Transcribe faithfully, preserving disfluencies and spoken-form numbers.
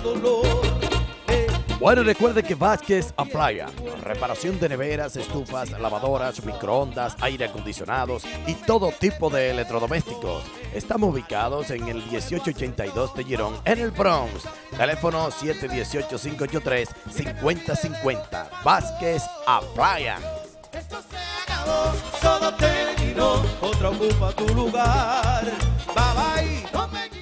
dolor. Eh. Bueno, recuerde que Vázquez Appliance, reparación de neveras, estufas, lavadoras, microondas, aire acondicionados y todo tipo de electrodomésticos. Estamos ubicados en el dieciocho ochenta y dos de Girón, en el Bronx. Teléfono siete uno ocho, cinco ocho tres, cinco cero cinco cero. Vázquez Appliance. Esto se acabó, todo terminó, otra ocupa tu lugar. Bye bye, no me